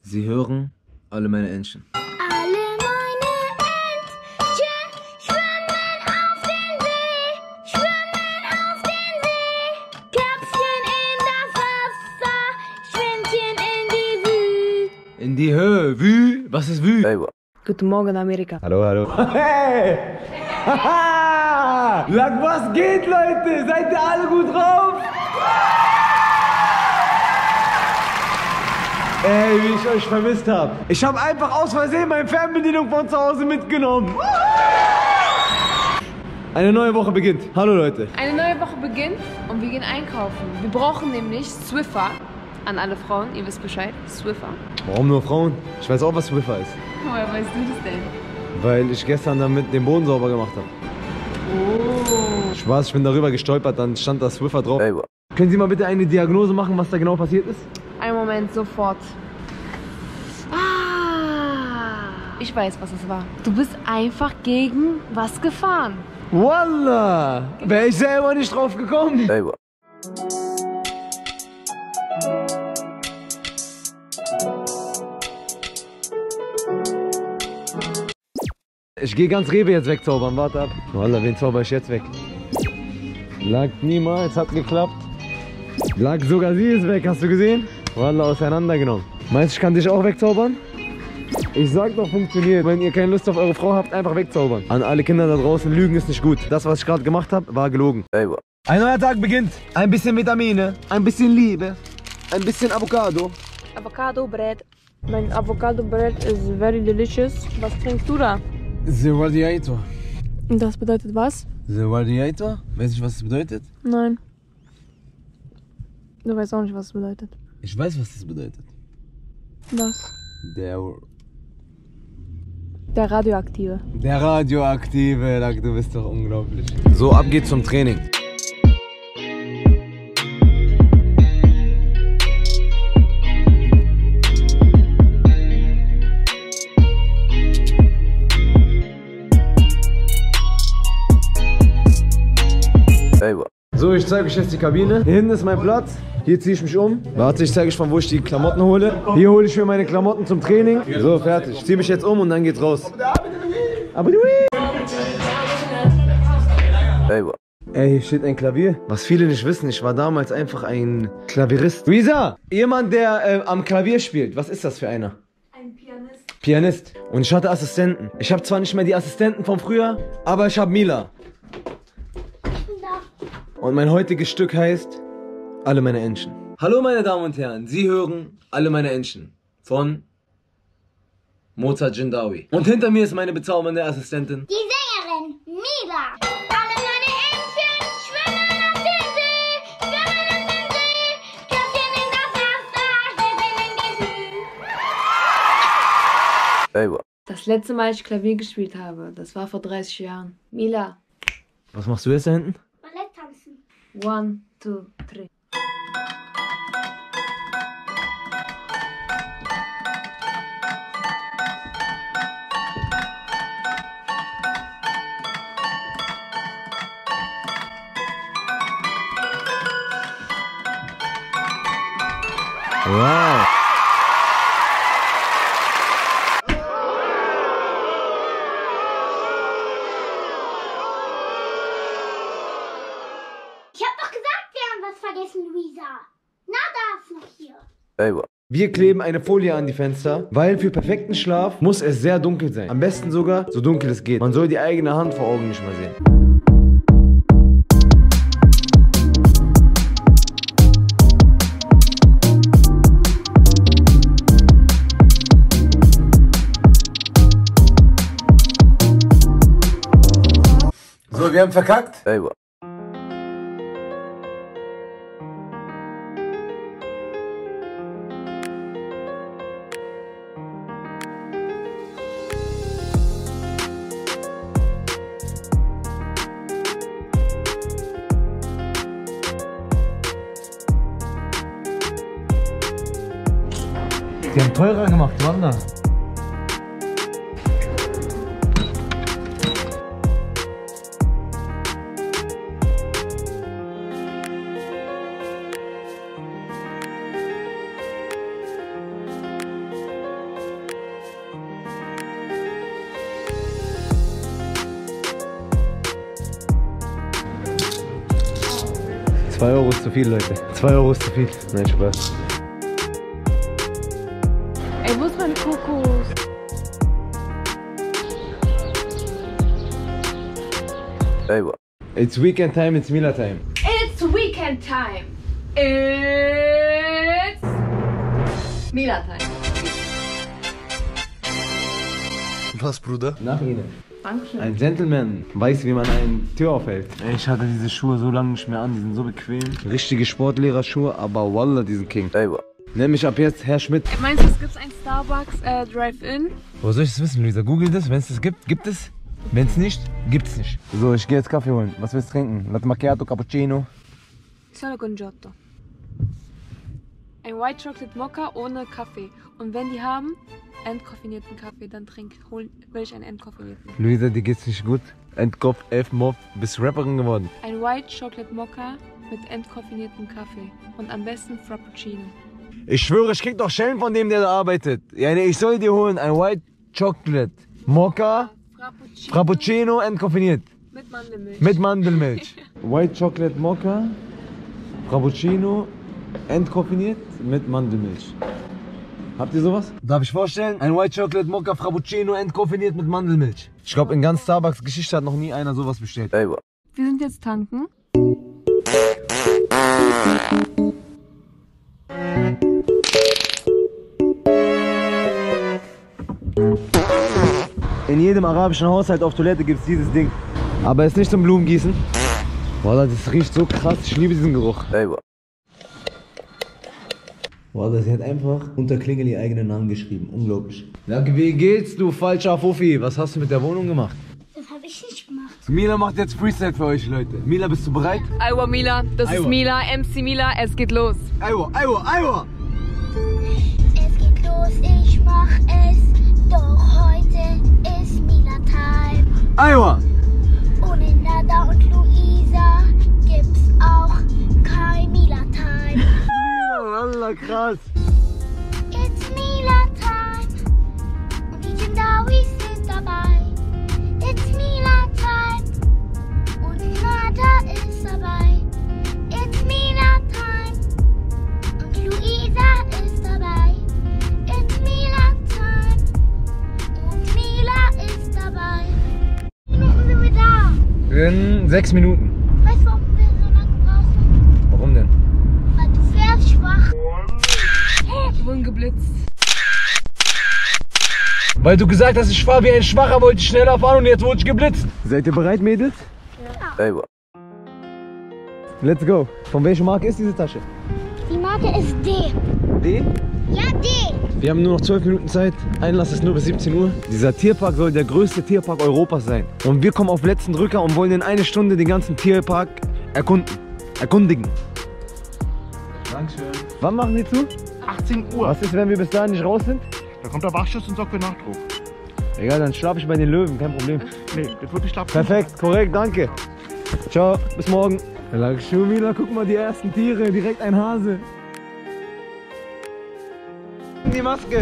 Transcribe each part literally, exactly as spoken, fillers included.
Sie hören alle meine Entchen. Alle meine Entchen schwimmen auf den See, schwimmen auf den See. Köpfchen in das Wasser, Schwimmchen in die Wühe. In die Höhe. Wü? Was ist Wü? Hey. Guten Morgen, Amerika. Hallo, hallo. Hey! Haha! Lag, was geht, Leute? Seid ihr alle gut drauf? Ey, wie ich euch vermisst habe. Ich habe einfach aus Versehen meine Fernbedienung von zu Hause mitgenommen. Eine neue Woche beginnt. Hallo, Leute. Eine neue Woche beginnt und wir gehen einkaufen. Wir brauchen nämlich Swiffer. An alle Frauen, ihr wisst Bescheid, Swiffer. Warum nur Frauen? Ich weiß auch, was Swiffer ist. Woher weißt du das denn? Weil ich gestern damit den Boden sauber gemacht habe. Oh. Spaß, ich bin darüber gestolpert, dann stand da Swiffer drauf. Hey. Können Sie mal bitte eine Diagnose machen, was da genau passiert ist? Einen Moment, sofort. Ah, ich weiß, was es war. Du bist einfach gegen was gefahren. Wallah! Wäre ich selber nicht drauf gekommen. Hey. Ich gehe ganz Rewe jetzt wegzaubern, warte ab. Wallah, wen zauber ich jetzt weg? Lag niemals, hat geklappt. Lag sogar sie ist weg, hast du gesehen? Wallah, auseinandergenommen. Meinst du, ich kann dich auch wegzaubern? Ich sag doch, funktioniert. Wenn ihr keine Lust auf eure Frau habt, einfach wegzaubern. An alle Kinder da draußen, Lügen ist nicht gut. Das, was ich gerade gemacht habe, war gelogen. Hey. Ein neuer Tag beginnt. Ein bisschen Vitamine, ein bisschen Liebe, ein bisschen Avocado. Avocado Bread. Mein Avocado Bread is very delicious. Was trinkst du da? The Radiator. Das bedeutet was? The Radiator? Weißt du, was das bedeutet? Nein. Du weißt auch nicht, was es bedeutet. Ich weiß, was das bedeutet. Was? Der... Der Radioaktive. Der Radioaktive, Lag, du bist doch unglaublich. So, ab geht's zum Training. Hey. So, ich zeige euch jetzt die Kabine. Hier hinten ist mein Platz. Hier ziehe ich mich um. Warte, ich zeige euch, von wo ich die Klamotten hole. Hier hole ich mir meine Klamotten zum Training. So, fertig. Ich ziehe mich jetzt um und dann geht's raus. Hey. Ey, hier steht ein Klavier. Was viele nicht wissen, ich war damals einfach ein Klavierist. Luisa, jemand, der äh, am Klavier spielt. Was ist das für einer? Ein Pianist. Pianist. Und ich hatte Assistenten. Ich habe zwar nicht mehr die Assistenten von früher, aber ich habe Mila. Und mein heutiges Stück heißt Alle meine Entchen. Hallo meine Damen und Herren, Sie hören Alle meine Entchen von Mozart Jindawi. Und hinter mir ist meine bezaubernde Assistentin. Die Sängerin Mila. Alle meine Entchen schwimmen auf den See, schwimmen auf den See. Köpfchen in das Wasser, Schwimmchen in die Wühe. Hey. Das letzte Mal, als ich Klavier gespielt habe, das war vor dreißig Jahren. Mila. Was machst du jetzt da hinten? Ballett tanzen. One, two, three. Wow. Ich hab doch gesagt, wir haben was vergessen, Luisa. Na, da ist noch hier. Hey. Wir kleben eine Folie an die Fenster, weil für perfekten Schlaf muss es sehr dunkel sein. Am besten sogar so dunkel es geht. Man soll die eigene Hand vor Augen nicht mehr sehen. So, wir haben verkackt. Hey. Die haben teurer gemacht, Wanda. zwei Euro ist zu viel, Leute. zwei Euro ist zu viel. Nein, Spaß. Ey, wo ist mein Kokos? Ey, it's weekend time, it's Mila time. It's weekend time. It's Mila time. Was, Bruder? Nach Ihnen. Dankeschön. Ein Gentleman weiß, wie man eine Tür aufhält. Ey, ich hatte diese Schuhe so lange nicht mehr an, die sind so bequem. Richtige Sportlererschuhe, aber Wallah, die sind King. Ey, nenn mich ab jetzt Herr Schmidt. Meinst du, es gibt ein Starbucks äh, Drive-In? Wo soll ich das wissen, Luisa? Google das, wenn es das gibt, gibt es. Wenn es nicht, gibt es nicht. So, ich gehe jetzt Kaffee holen. Was willst du trinken? Latte Macchiato, Cappuccino? Solo con Giotto. Ein White Chocolate Mocha ohne Kaffee. Und wenn die haben, entkoffinierten Kaffee, dann trink, hol, will ich einen entkoffinierten. Luisa, dir geht's nicht gut. Entkopf, elf Mob, bist Rapperin geworden. Ein White Chocolate Mocha mit entkoffinierten Kaffee. Und am besten Frappuccino. Ich schwöre, ich krieg doch Schellen von dem, der da arbeitet. Ja, nee, ich soll dir holen ein White Chocolate Mocha, Frappuccino, Frappuccino, entkoffiniert. mit Mandelmilch. Mit Mandelmilch. White Chocolate Mocha, Frappuccino, entkoffiniert mit Mandelmilch. Habt ihr sowas? Darf ich vorstellen? Ein White Chocolate Mocha, Frappuccino, entkoffiniert mit Mandelmilch. Ich glaube, in ganz Starbucks Geschichte hat noch nie einer sowas bestellt. Ey, Wir sind jetzt tanken. in jedem arabischen Haushalt auf Toilette gibt es dieses Ding. Aber es ist nicht zum Blumengießen. Wallah, das riecht so krass. Ich liebe diesen Geruch. Wallah, sie hat einfach unter Klingel ihren eigenen Namen geschrieben. Unglaublich. Ja, wie geht's, du falscher Fuffi? Was hast du mit der Wohnung gemacht? Das habe ich nicht gemacht. Mila macht jetzt Freestyle für euch, Leute. Mila, bist du bereit? Aiwa Mila, das Aiwa. ist Mila, M C Mila, es geht los. Aiwa, aiwa, aiwa! Es geht los, ich mach es. Doch heute ist Mila Time. Aiwa! Ohne Nada und Luisa gibt's auch kein Mila Time. Mila, Wallah, krass. It's Mila Time. Und die Jindawis sind dabei. It's Mila Time. Und Nada ist dabei. It's Mila Time. Und Luisa ist dabei. It's Mila Time. Und Mila ist dabei. Wie Minuten sind wir da? In sechs Minuten. Weißt du, warum wir so lange brauchen? Warum denn? Weil du fährst schwach. Wir wurden geblitzt. Weil du gesagt hast, ich fahre wie ein Schwacher, wollte ich schneller fahren und jetzt wurde ich geblitzt. Seid ihr bereit, Mädels? Ja. Let's go. Von welcher Marke ist diese Tasche? Die Marke ist D. D? Ja, D. Wir haben nur noch zwölf Minuten Zeit. Einlass ist nur bis siebzehn Uhr. Dieser Tierpark soll der größte Tierpark Europas sein. Und wir kommen auf letzten Drücker und wollen in eine Stunde den ganzen Tierpark erkunden. Erkundigen. Dankeschön. Wann machen Sie zu? achtzehn Uhr. Was ist, wenn wir bis dahin nicht raus sind? Da kommt der Wachschuss und sorgt für Nachdruck. Egal, dann schlafe ich bei den Löwen, kein Problem. Nee, das wird nicht schlafen. Perfekt, korrekt, danke. Ciao, bis morgen. Mila, guck mal, die ersten Tiere, direkt ein Hase. Die Maske.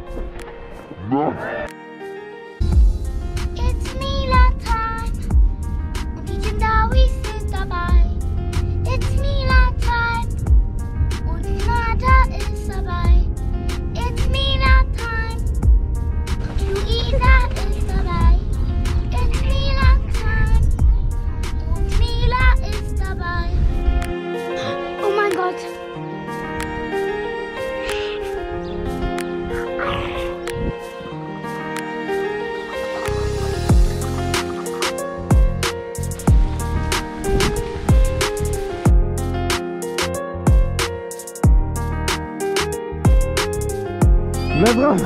It's Mila Time. Und die Jindawis sind dabei. It's Mila Time. Und Nada ist dabei. It's Mila Time. Und Luisa ist dabei. It's Mila Time. Und Mila ist dabei. Oh mein Gott. Bleib dran.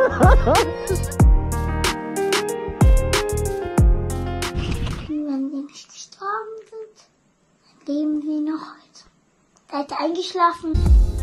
Wenn wir nicht gestorben sind, dann leben wir noch heute. Seid ihr eingeschlafen?